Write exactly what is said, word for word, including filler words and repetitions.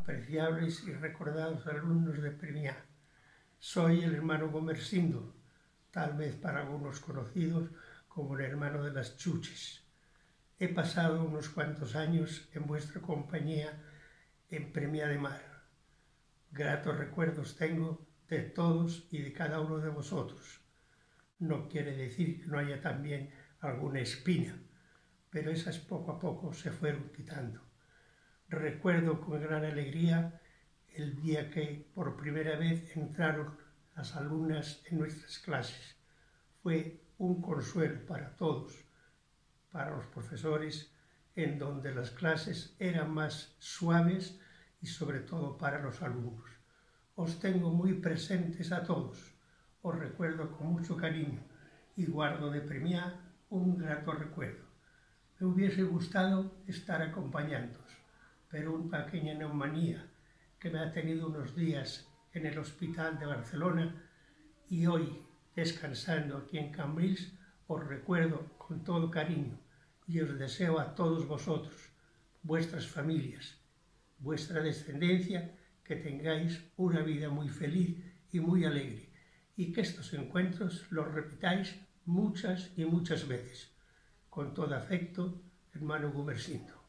apreciables y recordados alumnos de Premiá. Soy el hermano Gomersindo, tal vez para algunos conocidos como el hermano de las chuches. He pasado unos cuantos años en vuestra compañía en Premiá de Mar. Gratos recuerdos tengo de todos y de cada uno de vosotros. No quiere decir que no haya también alguna espina, pero esas poco a poco se fueron quitando. Recuerdo con gran alegría el día que por primera vez entraron las alumnas en nuestras clases. Fue un consuelo para todos, para los profesores, en donde las clases eran más suaves y sobre todo para los alumnos. Os tengo muy presentes a todos, os recuerdo con mucho cariño y guardo de Premiá un grato recuerdo. Me hubiese gustado estar acompañándoos, pero una pequeña neumonía que me ha tenido unos días en el hospital de Barcelona y hoy, descansando aquí en Cambrils, os recuerdo con todo cariño y os deseo a todos vosotros, vuestras familias, vuestra descendencia, que tengáis una vida muy feliz y muy alegre y que estos encuentros los repitáis muchas y muchas veces. Con todo afecto, hermano Gomersindo.